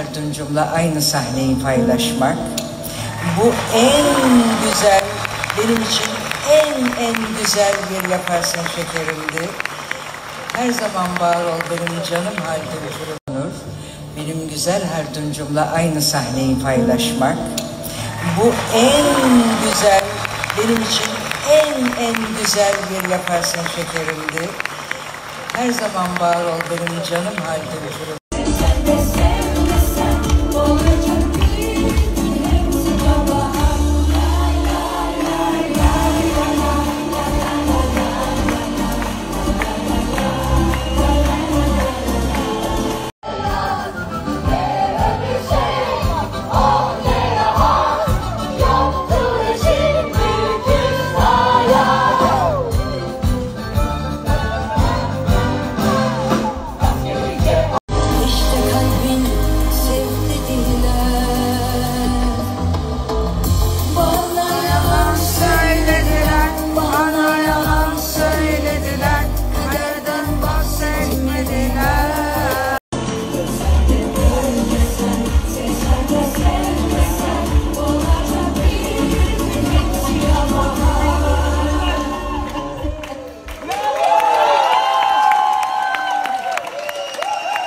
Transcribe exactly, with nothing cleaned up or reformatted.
Herduncum'la aynı sahneyi paylaşmak. Bu en güzel, benim için en en güzel bir Yaparsın Şekerim'di. Her zaman var ol benim canım Haldun Fırınur. Benim güzel Herduncum'la aynı sahneyi paylaşmak. Bu en güzel, benim için en en güzel bir Yaparsın Şekerim'di. Her zaman var ol benim canım Haldun Fırınur.